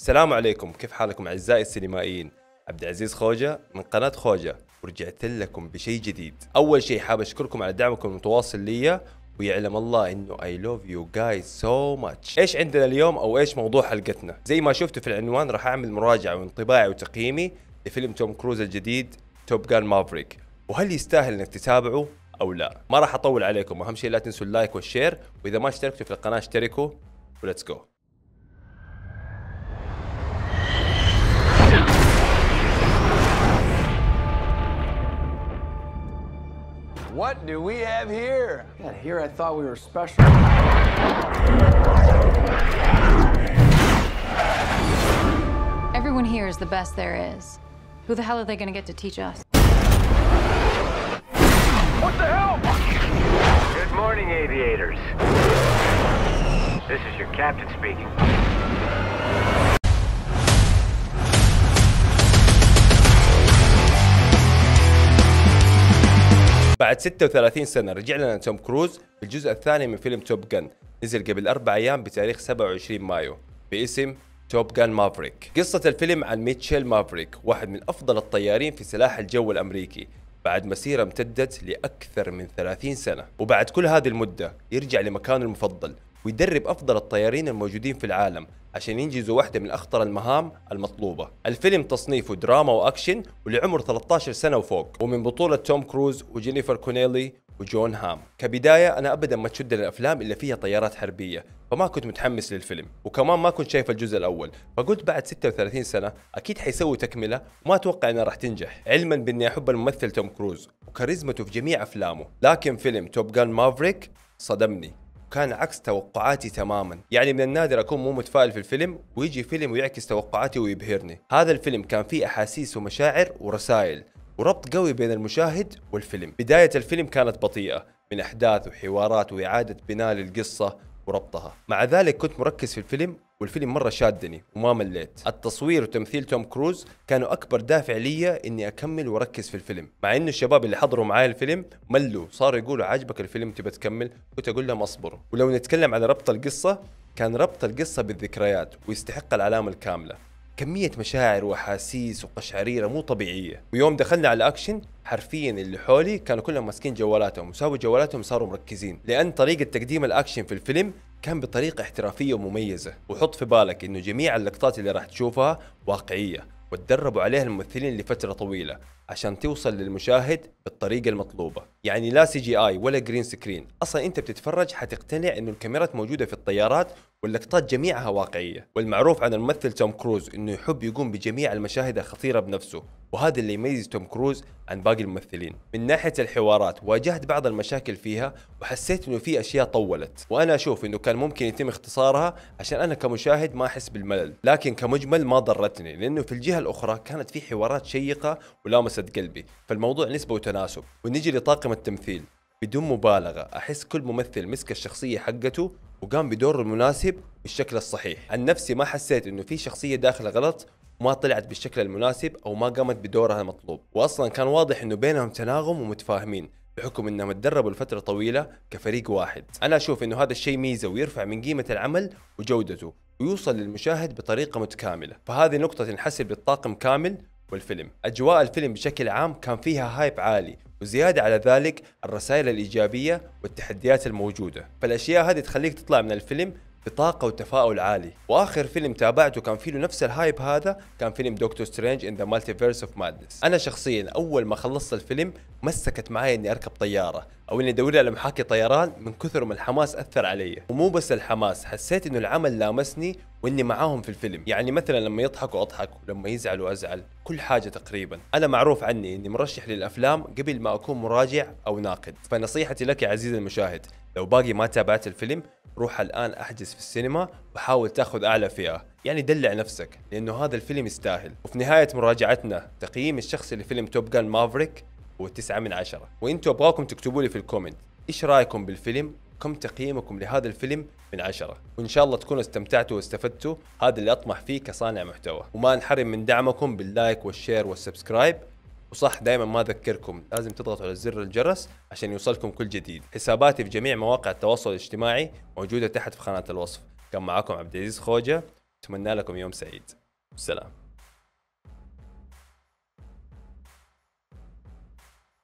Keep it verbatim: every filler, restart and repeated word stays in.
السلام عليكم، كيف حالكم أعزائي السينمائيين؟ عبد العزيز خوجة من قناة خوجة، ورجعت لكم بشيء جديد. أول شيء حاب أشكركم على دعمكم المتواصل لي، ويعلم الله إنه I love you guys so much. إيش عندنا اليوم أو إيش موضوع حلقتنا؟ زي ما شفتوا في العنوان راح أعمل مراجعة وانطباعي وتقييمي لفيلم توم كروز الجديد توب جان مافريك، وهل يستاهل إنك تتابعه أو لا؟ ما راح أطول عليكم، أهم شيء لا تنسوا اللايك والشير، وإذا ما اشتركتوا في القناة اشتركوا وليتس جو. What do we have here? Yeah, here I thought we were special. Everyone here is the best there is. Who the hell are they going to get to teach us? What the hell? Good morning, aviators. This is your captain speaking. بعد ستة وثلاثين سنة رجع لنا توم كروز بالجزء الثاني من فيلم توب جن، نزل قبل أربع أيام بتاريخ سبعة وعشرين مايو باسم توب جان مافريك. قصة الفيلم عن ميتشيل مافريك، واحد من أفضل الطيارين في سلاح الجو الأمريكي، بعد مسيرة امتدت لأكثر من ثلاثين سنة، وبعد كل هذه المدة يرجع لمكانه المفضل ويدرب أفضل الطيارين الموجودين في العالم عشان ينجزوا واحدة من أخطر المهام المطلوبة. الفيلم تصنيفه دراما وأكشن ولعمر ثلاثة عشر سنة وفوق، ومن بطولة توم كروز وجينيفر كونيلي وجون هام. كبداية أنا أبدا ما تشد الأفلام اللي فيها طيارات حربية، فما كنت متحمس للفيلم، وكمان ما كنت شايف الجزء الأول، فقلت بعد ستة وثلاثين سنة أكيد حيسوي تكملة وما أتوقع أنها راح تنجح، علما بإني أحب الممثل توم كروز وكاريزمته في جميع أفلامه. لكن فيلم توب جان مافريك صدمني، كان عكس توقعاتي تماما. يعني من النادر اكون مو متفائل في الفيلم ويجي فيلم ويعكس توقعاتي ويبهرني. هذا الفيلم كان فيه احاسيس ومشاعر ورسائل وربط قوي بين المشاهد والفيلم. بداية الفيلم كانت بطيئة من احداث وحوارات واعادة بناء للقصة وربطها، مع ذلك كنت مركز في الفيلم والفيلم مرة شادني وما مليت. التصوير وتمثيل توم كروز كانوا أكبر دافع لي إني أكمل وأركز في الفيلم، مع إنه الشباب اللي حضروا معاي الفيلم ملوا، صاروا يقولوا عاجبك الفيلم تبى تكمل، كنت أقول لهم أصبروا. ولو نتكلم على ربط القصة، كان ربط القصة بالذكريات ويستحق العلامة الكاملة. كمية مشاعر وأحاسيس وقشعريرة مو طبيعية. ويوم دخلنا على الأكشن حرفيا اللي حولي كانوا كلهم ماسكين جوالاتهم وسابوا جوالاتهم صاروا مركزين، لأن طريقة تقديم الأكشن في الفيلم كان بطريقة احترافية ومميزة. وحط في بالك إنه جميع اللقطات اللي راح تشوفها واقعية وتدربوا عليها الممثلين لفترة طويلة عشان توصل للمشاهد بالطريقة المطلوبة. يعني لا سي جي آي ولا جرين سكرين، أصلا أنت بتتفرج حتقتنع إنه الكاميرات موجودة في الطيارات واللقطات جميعها واقعية. والمعروف عن الممثل توم كروز إنه يحب يقوم بجميع المشاهد الخطيرة بنفسه، وهذا اللي يميز توم كروز عن باقي الممثلين. من ناحية الحوارات واجهت بعض المشاكل فيها وحسيت إنه في أشياء طولت، وأنا أشوف إنه كان ممكن يتم اختصارها عشان أنا كمشاهد ما أحس بالملل، لكن كمجمل ما ضرتني، لأنه في الجهة الأخرى كانت في حوارات شيقة ولامست قلبي، فالموضوع نسبة وتناسب. ونجي لطاقم التمثيل، بدون مبالغة أحس كل ممثل مسك الشخصية حقته وقام بدوره المناسب بالشكل الصحيح. عن نفسي ما حسيت إنه في شخصية داخلة غلط وما طلعت بالشكل المناسب أو ما قامت بدورها المطلوب، وأصلا كان واضح إنه بينهم تناغم ومتفاهمين بحكم إنهم تدربوا لفترة طويلة كفريق واحد. أنا أشوف إنه هذا الشيء ميزة ويرفع من قيمة العمل وجودته ويوصل للمشاهد بطريقة متكاملة، فهذه نقطة تنحسب للطاقم كامل والفيلم. أجواء الفيلم بشكل عام كان فيها هايب عالي، وزيادة على ذلك الرسائل الإيجابية والتحديات الموجودة، فالأشياء هذه تخليك تطلع من الفيلم بطاقة وتفاؤل عالي. واخر فيلم تابعته كان فيه نفس الهايب هذا كان فيلم دكتور سترينج ان ذا مالتيفيرس اوف مادنس. انا شخصيا اول ما خلصت الفيلم مسكت معي اني اركب طيارة او اني ادور على محاكي طيران، من كثر ما الحماس اثر علي. ومو بس الحماس، حسيت انه العمل لامسني واني معاهم في الفيلم. يعني مثلا لما يضحكوا اضحك ولما يزعلوا ازعل، كل حاجة تقريبا. انا معروف عني اني مرشح للافلام قبل ما اكون مراجع او ناقد، فنصيحتي لك يا عزيزي المشاهد، لو باقي ما تابعت الفيلم روح الآن احجز في السينما وحاول تاخذ أعلى فئة، يعني دلع نفسك لأنه هذا الفيلم يستاهل. وفي نهاية مراجعتنا تقييم الشخصي لفيلم توب جان مافريك هو تسعة من عشرة، وانتوا ابغاكم تكتبوا لي في الكومنت ايش رايكم بالفيلم، كم تقييمكم لهذا الفيلم من عشرة، وإن شاء الله تكونوا استمتعتوا واستفدتوا، هذا اللي أطمح فيه كصانع محتوى. وما نحرم من دعمكم باللايك والشير والسبسكرايب، وصح دائما ما أذكركم لازم تضغطوا على زر الجرس عشان يوصلكم كل جديد. حساباتي في جميع مواقع التواصل الاجتماعي موجودة تحت في خانة الوصف. كان معاكم عبد العزيز خوجة، أتمنى لكم يوم سعيد. سلام.